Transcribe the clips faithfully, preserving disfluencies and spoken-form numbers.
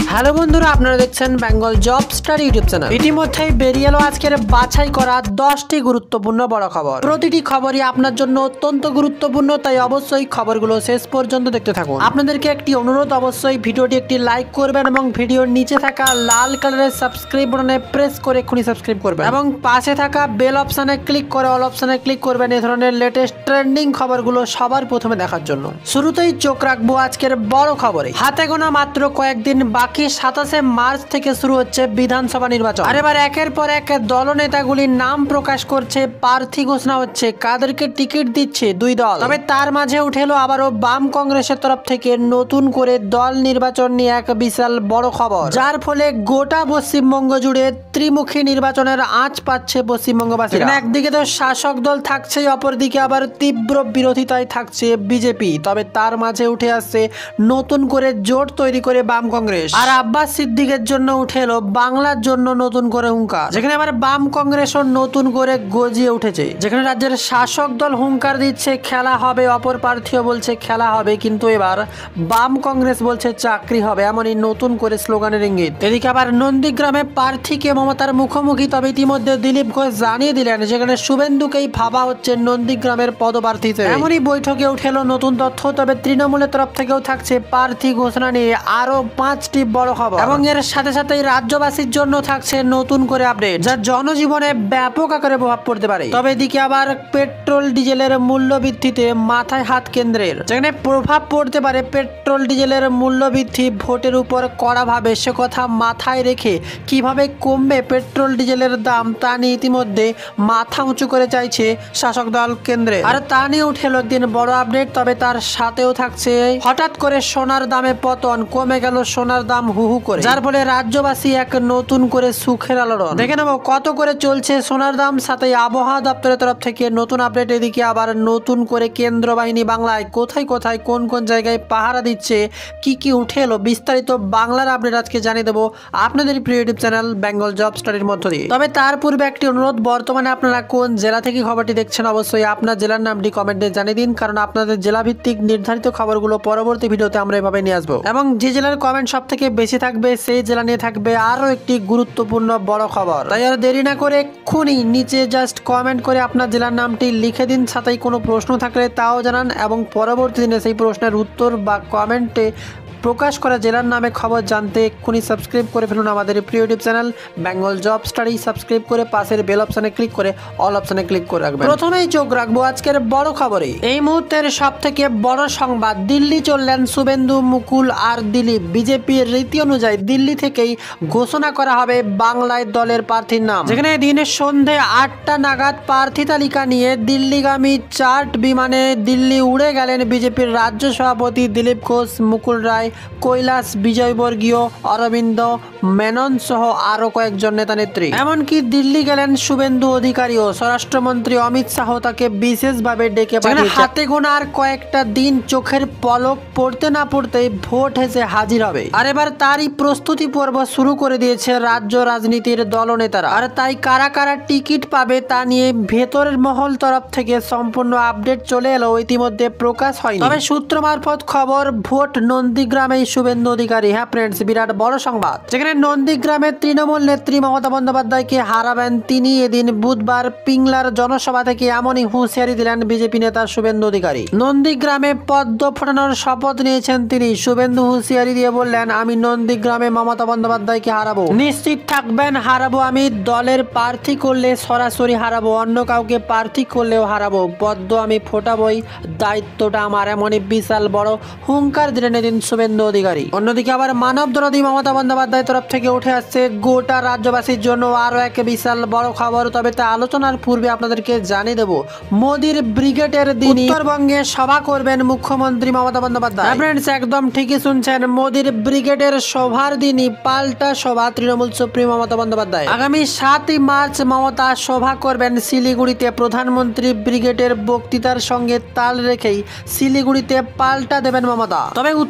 Hello বন্ধুরা, আপনারা দেখছেন Bengal Job Study YouTube channel. ইতিমধ্যেই বেরিয়ে এলো আজকের বাছাই করা দশটি গুরুত্বপূর্ণ বড় খবর। প্রতিটি খবরই আপনার জন্য অত্যন্ত গুরুত্বপূর্ণ, তাই অবশ্যই খবরগুলো শেষ পর্যন্ত দেখতে থাকুন। আপনাদেরকে একটি অনুরোধ, অবশ্যই ভিডিওটি একটি লাইক করবেন এবং ভিডিওর নিচে থাকা লাল কালারের সাবস্ক্রাইব বাটনে প্রেস করে এক্ষুনি সাবস্ক্রাইব করবেন এবং পাশে থাকা বেল অপশনে ক্লিক করে অল অপশনে ক্লিক করবেন এই ধরনের লেটেস্ট ট্রেন্ডিং খবরগুলো সবার প্রথমে দেখার জন্য। শুরুতেই চোখ রাখবো আজকের বড় খবরে। হাতে গোনা মাত্র কয়েকদিন বাকি, সাতাশে মার্চ থেকে শুরু হচ্ছে বিধানসভা নির্বাচন। আর এবার একের পর এক দলনেতাগুলির নাম প্রকাশ করছে, প্রার্থী ঘোষণা হচ্ছে, কাদেরকে টিকিট দিচ্ছে দুই দল। তবে তার মাঝে উঠে এলো আবারও বাম কংগ্রেসের তরফ থেকে নতুন করে দল নির্বাচন নিয়ে এক বিশাল বড় খবর, যার ফলে গোটা পশ্চিমবঙ্গ জুড়ে ত্রিমুখী নির্বাচনের আঁচ পাচ্ছে পশ্চিমবঙ্গবাসী। একদিকে তো শাসক দল থাকছে, অপরদিকে আবার তীব্র বিরোধিতায় থাকছে বিজেপি। তবে তার মাঝে উঠে আসছে নতুন করে জোট তৈরি করে বাম কংগ্রেস। আর আব্বাস সিদ্দিকের জন্য উঠে এলো বাংলার জন্য নতুন করে হুঙ্কার, যেখানে আবার বাম কংগ্রেসও নতুন করে গজিয়ে উঠেছে। যেখানে রাজ্যের শাসক দল হুঙ্কার দিচ্ছে খেলা হবে, অপর প্রার্থীও বলছে খেলা হবে, কিন্তু এবার বাম কংগ্রেস বলছে চাকরি হবে, এমনই নতুন করে স্লোগানের ইঙ্গিত। এদিকে আবার নন্দীগ্রামে প্রার্থীকে মমতার মুখোমুখি, তবে ইতিমধ্যে দিলীপ ঘোষ জানিয়ে দিলেন যেখানে শুভেন্দুকেই ভাবা হচ্ছে নন্দীগ্রামের পদপ্রার্থী হিসেবে। এমনই বৈঠকে উঠে এলো নতুন তথ্য। তবে তৃণমূলের তরফ থেকেও থাকছে প্রার্থী ঘোষণা নিয়ে আরো পাঁচটি বড় খবর এবং এর সাথে সাথে রাজ্যবাসীর জন্য থাকছে নতুন করে আপডেট, যা জনজীবনে ব্যাপক আকারে প্রভাব পড়তে পারে। তবে এদিকে আবার পেট্রোল ডিজেলের মূল্য বৃদ্ধিতে মাথায় হাত কেন্দ্রের, যেখানে প্রভাব পড়তে পারে পেট্রোল ডিজেলের মূল্য বৃদ্ধি ভোটের উপর কড়াভাবে, সে কথা মাথায় রেখে কিভাবে কমবে পেট্রোল ডিজেলের দাম তা নিয়ে ইতিমধ্যে মাথা উঁচু করে চাইছে শাসক দল কেন্দ্রে। আর তা নিয়ে উঠে এলো একদিন বড় আপডেট। তবে তার সাথেও থাকছে হঠাৎ করে সোনার দামে পতন, কমে গেল সোনার দাম হু হু করে, যার ফলে রাজ্যবাসী এক নতুন করে সুখের আলোড়ন। দেখে নেব কত করে চলছে সোনার দাম, সাথে আবহাওয়া দপ্তরের তরফ থেকে নতুন আপডেট। এদিকে আবার নতুন করে কেন্দ্র বাহিনী বাংলায় কোথায় কোথায় কোন কোন জায়গায় পাহারা দিচ্ছে, কি কি উঠে এলো, বিস্তারিত বাংলার আপডেট আজকে জানিয়ে দেবো আপনাদের প্রিয় ইউটিউব চ্যানেল বেঙ্গল জব স্টাডির মধ্য দিয়ে। তবে তার পূর্বে একটি অনুরোধ, বর্তমানে আপনারা কোন জেলা থেকে খবরটি দেখছেন অবশ্যই আপনার জেলার নামটি কমেন্টে জানিয়ে দিন, কারণ আপনাদের জেলা ভিত্তিক নির্ধারিত খবরগুলো পরবর্তী ভিডিওতে আমরা এভাবে নিয়ে আসবো। এবং যে জেলার কমেন্ট সব থেকে বেশি থাকবে সেই জেলা নিয়ে থাকবে আরো একটি গুরুত্বপূর্ণ বড় খবর। তাই আর দেরি না করে এক্ষুনি নিচে জাস্ট কমেন্ট করে আপনার জেলার নামটি লিখে দিন, সাথে কোনো প্রশ্ন থাকলে তাও জানান এবং পরবর্তী দিনে সেই প্রশ্নের উত্তর বা কমেন্টে প্রকাশ করা জেলার নামে খবর জানতে এক্ষুনি সাবস্ক্রাইব করে ফেলুন আমাদের প্রিয় YouTube channel Bengal Job Study. Subscribe করে পাশের বেল অপশনে ক্লিক করে অল অপশনে ক্লিক করে রাখবেন। প্রথমেই চোখ রাখবো আজকের বড় খবরে। এই মুহূর্তের সব থেকে বড় সংবাদ, দিল্লি চললেন শুভেন্দু, মুকুল আর দিলীপ। বিজেপির রীতি অনুযায়ী দিল্লি থেকেই ঘোষণা করা হবে বাংলায় দলের প্রার্থীর নাম, যেখানে দিনের সন্ধে আটটা নাগাদ প্রার্থী তালিকা নিয়ে দিল্লিগামী চার্ট বিমানে দিল্লি উড়ে গেলেন বিজেপির রাজ্য সভাপতি দিলীপ ঘোষ, মুকুল রায়, কৈলাস বিজয়বর্গীয়, অরবিন্দ মেনন সহ আরো কয়েকজন নেতা নেত্রী। এমনকি দিল্লি গেলেন শুভেন্দু অধিকারীও। স্বরাষ্ট্রমন্ত্রী অমিত শাহ তাকে বিশেষভাবে ডেকে পাঠিয়েছেন। হাতে গোনা আর কয়েকটা দিন, চোখের পলক পড়তে না পড়তেই ভোট হেসে হাজির হবে। আর এবার তারই প্রস্তুতি পর্ব শুরু করে দিয়েছে রাজ্য রাজনীতির দলনেতারা। আর তাই কারা কারা টিকিট পাবে তা নিয়ে ভেতরের মহল তরফ থেকে সম্পূর্ণ আপডেট চলে এলো, ইতিমধ্যে প্রকাশ হয়নি। তবে সূত্র মারফত খবর, ভোট নন্দীগ্রাম গ্রামে শুভেন্দু অধিকারী। হ্যাঁ ফ্রেন্ডস, বিরাট বড় সংবাদ, যেখানে নন্দীগ্রামে তৃণমূল নেত্রী মমতা বন্দ্যোপাধ্যায়কে হারাবেন তিনি। এদিন বুধবার পিংলার জনসভা থেকে এমনই হুঁশিয়ারি দিলেন বিজেপি নেতা শুভেন্দু অধিকারী। নন্দীগ্রামে পদ্ম ফোটানোর শপথ নিয়েছেন তিনি। শুভেন্দু হুঁশিয়ারি দিয়ে বললেন, আমি নন্দীগ্রামে মমতা বন্দ্যোপাধ্যায়কে হারাবো, নিশ্চিত থাকবেন হারাবো। আমি দলের প্রার্থী করলে সরাসরি হারাবো, অন্য কাউকে প্রার্থী করলেও হারাবো। পদ্ম আমি ফোটাবই, দায়িত্বটা আমার, এমনই বিশাল বড় হুঙ্কার দিলেন এদিন শুভেন্দু অধিকারী। অন্যদিকে আবার মানব দরদী মমতা বন্দ্যোপাধ্যায়ের তরফ থেকে উঠে আসছে গোটা রাজ্যবাসীর জন্য আরো এক বিশাল বড় খবর। তবে তা আলোচনার পূর্বে আপনাদেরকে জানিয়ে দেব, মোদির ব্রিগেডের দিন উত্তরবঙ্গে সভা করবেন মুখ্যমন্ত্রী মমতা বন্দ্যোপাধ্যায়। ফ্রেন্ডস, একদম ঠিকই শুনছেন, মোদির ব্রিগেডের সভার দিনই পাল্টা সভা তৃণমূল সুপ্রিমো মমতা বন্দ্যোপাধ্যায়। আগামী সাতই মার্চ মমতা সভা করবেন শিলিগুড়িতে। প্রধানমন্ত্রী ব্রিগেডের বক্তৃতার সঙ্গে তাল রেখেই শিলিগুড়িতে পাল্টা দেবেন মমতা। তবে উত্তরবঙ্গ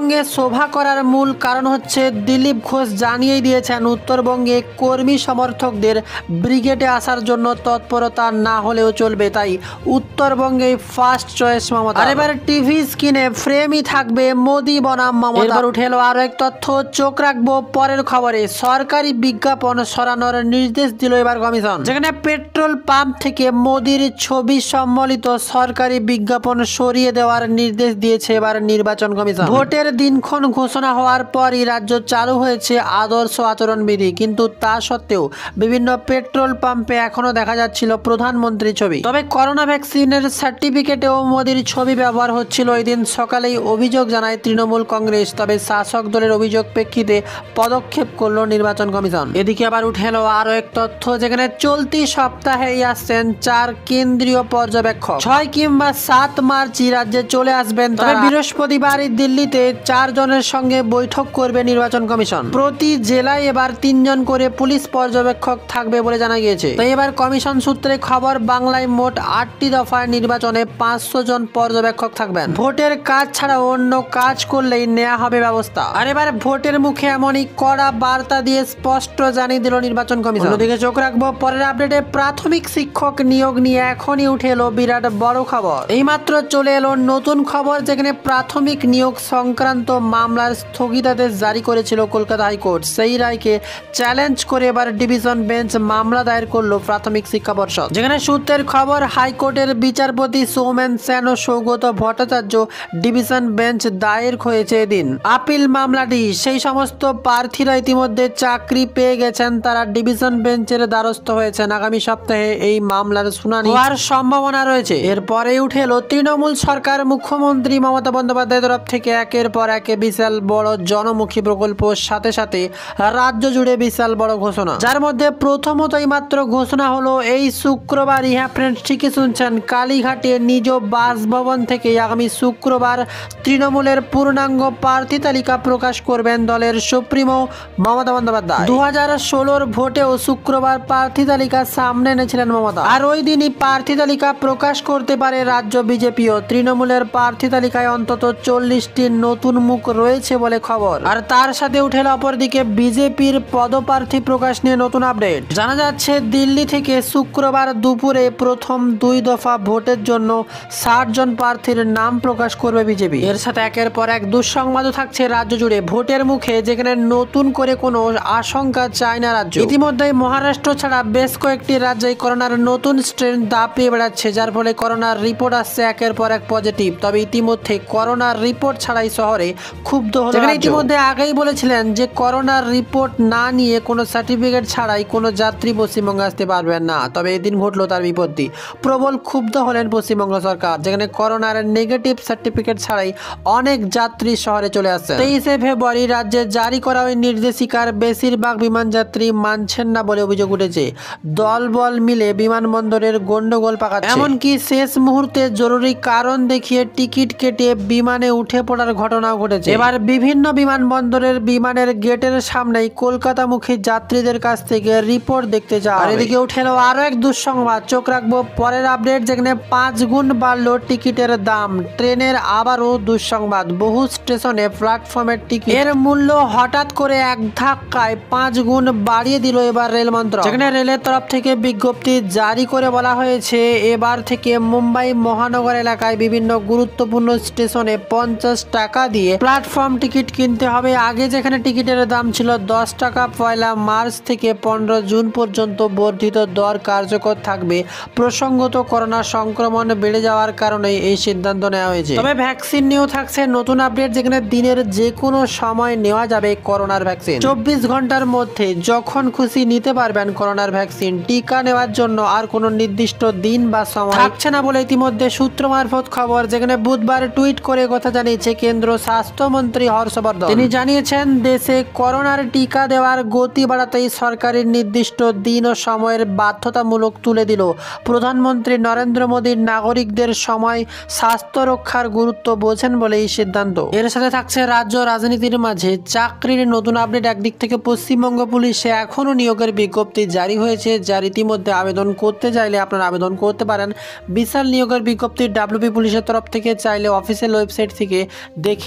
উত্তরবঙ্গে সভা করার মূল কারণ হচ্ছে দিলীপ ঘোষ জানিয়ে দিয়েছেন উত্তরবঙ্গে কর্মী সমর্থকদের ব্রিগেডে আসার জন্য তৎপরতা না হলেও চলবে, তাই উত্তরবঙ্গে ফার্স্ট চয়েস মমতা। আর এবার টিভি স্ক্রিনে ফ্রেমই থাকবে মোদি বনাম মমতা। এবার উঠে এলো আরো এক তথ্য, চোখ রাখবো পরের খবরে। সরকারি বিজ্ঞাপন সরানোর নির্দেশ দিল এবার কমিশন, যেখানে পেট্রোল পাম্প থেকে মোদির ছবি সম্বলিত সরকারি বিজ্ঞাপন সরিয়ে দেওয়ার নির্দেশ দিয়েছে এবার নির্বাচন কমিশন। ভোটের দিনক্ষণ ঘোষণা হওয়ার পরই রাজ্য চালু হয়েছে আদর্শ আচরণবিধি, কিন্তু তা সত্ত্বেও বিভিন্ন পেট্রোল পাম্পে এখনো দেখা যাচ্ছিল প্রধানমন্ত্রীর ছবি। তবে করোনা ভ্যাকসিনের সার্টিফিকেটেও মোদির ছবি ব্যবহার হচ্ছিল। এই দিন সকালেই অভিযোগ জানায় তৃণমূল কংগ্রেস, তবে শাসক দলের অভিযোগ প্রেক্ষিতে পদক্ষেপ করল নির্বাচন কমিশন। এদিকে আবার উঠে এলো আরো এক তথ্য, যেখানে চলতি সপ্তাহেই আসছেন চার কেন্দ্রীয় পর্যবেক্ষক। ছয় কিংবা সাত মার্চ রাজ্যে চলে আসবেন তারা। বৃহস্পতিবার দিল্লিতে চার জনের সঙ্গে বৈঠক করবে নির্বাচন কমিশন। প্রতি জেলায় এবার তিনজন করে পুলিশ পর্যবেক্ষক থাকবে বলে জানা গিয়েছে। তাই এবার কমিশন সূত্রে খবর, বাংলায় মোট আটটি দফায় নির্বাচনে পাঁচশো জন পর্যবেক্ষক থাকবেন। ভোটের কাজ ছাড়া অন্য কাজ করলেই নেওয়া হবে ব্যবস্থা। আর এবার ভোটের মুখে এমনই কড়া বার্তা দিয়ে স্পষ্ট জানিয়ে দিল নির্বাচন কমিশন। অন্যদিকে চোখ রাখবো পরের আপডেটে। প্রাথমিক শিক্ষক নিয়োগ নিয়ে এখনই উঠে এলো বিরাট বড় খবর। এইমাত্র চলে এলো নতুন খবর, যেখানে প্রাথমিক নিয়োগ সংক্রান্ত মামলার স্থগিতাদেশ জারি করেছিল কলকাতা হাইকোর্ট। সেই রায়কে চ্যালেঞ্জ করে এবার ডিভিশন বেঞ্চ মামলা দায়ের করলো প্রাথমিক শিক্ষা পর্ষদ। যেখানে সূত্রের খবর, হাইকোর্টের বিচারপতি সৌমেন সেন ও সৌগত ভট্টাচার্য ডিভিশন বেঞ্চ দায়ের হয়েছে এদিন আপিল মামলাটি। সেই সমস্ত প্রার্থীরা ইতিমধ্যে চাকরি পেয়ে গেছেন, তারা ডিভিশন বেঞ্চের দ্বারস্থ হয়েছেন। আগামী সপ্তাহে এই মামলার শুনানি হওয়ার সম্ভাবনা রয়েছে। এরপরে উঠে এলো তৃণমূল সরকার, মুখ্যমন্ত্রী মমতা বন্দ্যোপাধ্যায়ের তরফ থেকে একের পর এক বিশাল বড় জনমুখী প্রকল্প, সাথে সাথে রাজ্য জুড়ে বিশাল বড় ঘোষণা, যার মধ্যে প্রথমতই মাত্র ঘোষণা হলো এই শুক্রবার। হ্যাঁ ফ্রেন্ডস, ঠিকই শুনছেন, কালীঘাটে নিজ বাসভবন থেকে আগামী শুক্রবার তৃণমূলের পূর্ণাঙ্গ প্রার্থী তালিকা প্রকাশ করবেন দলের সুপ্রিমো মমতা বন্দ্যোপাধ্যায়। দু হাজার ষোলোর ভোটেও শুক্রবার প্রার্থী তালিকা সামনে এনেছিলেন মমতা, আর ওই দিনই প্রার্থী তালিকা প্রকাশ করতে পারে রাজ্য বিজেপিও। তৃণমূলের প্রার্থী তালিকায় অন্তত চল্লিশটি নতুন মুখ রয়েছে বলে খবর। আর তার সাথে উঠে এলো অপরদিকে বিজেপির পদপ্রার্থী প্রকাশ নিয়ে নতুন আপডেট। জানা যাচ্ছে দিল্লি থেকে শুক্রবার দুপুরে প্রথম দুই দফা ভোটের জন্য ষাট জন প্রার্থীর নাম প্রকাশ করবে বিজেপি। এর সাথে একের পর এক দুঃসংবাদও থাকছে রাজ্য জুড়ে ভোটের মুখে, যেখানে নতুন করে কোনো আশঙ্কা চায় না রাজ্য। ইতিমধ্যে মহারাষ্ট্র ছাড়া বেশ কয়েকটি রাজ্যে করোনার নতুন স্ট্রেন দাপিয়ে বেড়াচ্ছে, যার ফলে করোনার রিপোর্ট আসছে একের পর এক পজিটিভ। তবে ইতিমধ্যে করোনার রিপোর্ট ছাড়াই শহরে ক্ষুব্ধ হলো রাজ্য। ইতিমধ্যে আগেই বলেছিলেন যে করোনার রিপোর্ট না নিয়ে কোনো সার্টিফিকেট ছাড়াই কোনো যাত্রী পশ্চিমবঙ্গে আসতে পারবেন না। তবে এদিন ঘটলো তার বিপত্তি। প্রবল ক্ষুব্ধ হলেন পশ্চিমবঙ্গ সরকার, যেখানে করোনার নেগেটিভ সার্টিফিকেট ছাড়াই অনেক যাত্রী শহরে চলে আসছে। তেইশে ফেব্রুয়ারি রাজ্যে জারি করা ওই নির্দেশিকার বেশিরভাগ বিমান যাত্রী মানছেন না বলে অভিযোগ উঠেছে। দলবল মিলে বিমানবন্দরের গন্ডগোল পাকাচ্ছে, এমনকি শেষ মুহূর্তে জরুরি কারণ দেখিয়ে টিকিট কেটে বিমানে উঠে পড়ার ঘটনাও ঘটেছে। এবার বিভিন্ন বিমানবন্দরের বিমানের গেটের সামনেই কলকাতামুখী যাত্রীদের কাছ থেকে রিপোর্ট দেখতে যাওয়া। আর এদিকে উঠে এলো আরো এক দুঃসংবাদ, চোখ রাখবো পরের আপডেট, যেখানে পাঁচ গুণ বাড়লো টিকিটের দাম। ট্রেনের আবারও দুঃসংবাদ, বহু স্টেশনে প্ল্যাটফর্মের টিকিট এর মূল্য হঠাৎ করে এক ধাক্কায় পাঁচ গুণ বাড়িয়ে দিল এবার রেল মন্ত্রক। যেখানে রেলের তরফ থেকে বিজ্ঞপ্তি জারি করে বলা হয়েছে, এবার থেকে মুম্বাই মহানগর এলাকায় বিভিন্ন গুরুত্বপূর্ণ স্টেশনে পঞ্চাশ টাকা দিয়ে প্ল্যাটফর্ম টিকিট কিনতে হবে। আগে যেখানে টিকিটের দাম ছিল দশ টাকা, পয়লা মার্চ থেকে পনেরো জুন পর্যন্ত বর্ধিত দর কার্যকর থাকবে। প্রসঙ্গত করোনা সংক্রমণ বেড়ে যাওয়ার কারণে এই সিদ্ধান্ত নেওয়া হয়েছে। তবে ভ্যাকসিন নিয়েও থাকছে নতুন আপডেট, যেখানে দিনের যে কোনো সময় নেওয়া যাবে করোনার ভ্যাকসিন। চব্বিশ ঘন্টার মধ্যে যখন খুশি নিতে পারবেন করোনার ভ্যাকসিন। টিকা নেওয়ার জন্য আর কোনো নির্দিষ্ট দিন বা সময় থাকছে না বলে ইতিমধ্যে সূত্র মারফত খবর, যেখানে বুধবার টুইট করে কথা জানিয়েছে কেন্দ্র স্বাস্থ্যমন্ত্রী হর্ষবর্ধন। তিনি জানিয়েছেন, দেশে করোনার টিকা দেওয়ার গতি বাড়াতেই সরকারের নির্দিষ্ট দিন ও সময়ের বাধ্যতামূলক তুলে দিল প্রধানমন্ত্রী নরেন্দ্র মোদীর। নাগরিকদের সময় স্বাস্থ্য রক্ষার গুরুত্ব বোঝেন বলে এই সিদ্ধান্ত। এর সাথে থাকছে রাজ্য রাজনীতির মাঝে চাকরির নতুন আপডেট। একদিক থেকে পশ্চিমবঙ্গ পুলিশে এখনও নিয়োগের বিজ্ঞপ্তি জারি হয়েছে, যার ইতিমধ্যে আবেদন করতে চাইলে আপনারা আবেদন করতে পারেন। বিশাল নিয়োগের বিজ্ঞপ্তি ডাব্লিউবি পুলিশের তরফ থেকে, চাইলে অফিসিয়াল ওয়েবসাইট থেকে দেখে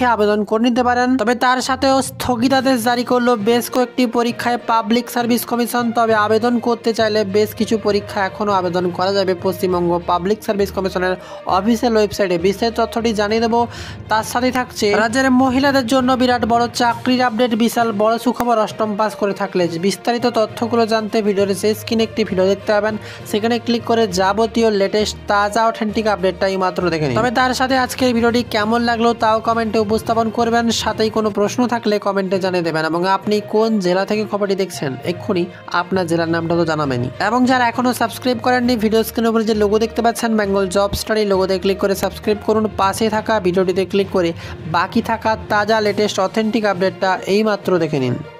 আবেদন করে নিতে পারেন। তবে তার সাথেও স্থগিতাদেশ জারি করলো বেশ কয়েকটি পরীক্ষায় পাবলিক সার্ভিস কমিশন। তবে আবেদন করতে চাইলে বেশ কিছু পরীক্ষা এখনও আবেদন করা যাবে পশ্চিমবঙ্গ পাবলিক সার্ভিস কমিশনের অফিসিয়াল ওয়েবসাইটে। বিস্তারিত তথ্যটি জানিয়ে দেবো। তার সাথে থাকছে রাজ্যের মহিলাদের জন্য বিরাট বড় চাকরির আপডেট, বিশাল বড় সুখবর অষ্টম পাস করে থাকলে। বিস্তারিত তথ্যগুলো জানতে ভিডিওর শেষ স্ক্রিনে একটি ভিডিও দেখতে পাবেন, সেখানে ক্লিক করে যাবতীয় লেটেস্ট তাজা অথেন্টিক আপডেটটাই মাত্র দেখে নিন। তবে তার সাথে আজকের ভিডিওটি কেমন লাগলো তাও কমেন্টে উপস্থাপন করবেন। সাথেই কোনো প্রশ্ন থাকলে কমেন্টে জানিয়ে দেবেন এবং আপনি কোন জেলা থেকে খবরটি দেখছেন এক্ষুনি আপনার জেলার নামটা তো জানাবেনই। এবং যারা এখনো সাবস্ক্রাইব করেননি, ভিডিও স্ক্রিনের উপরে যে লোগো দেখতে পাচ্ছেন বেঙ্গল জব স্টাডি, লোগোতে ক্লিক করে সাবস্ক্রাইব করুন। পাশে থাকা ভিডিওটিতে ক্লিক করে বাকি থাকা তাজা লেটেস্ট অথেন্টিক আপডেটটা এই মাত্র দেখে নিন।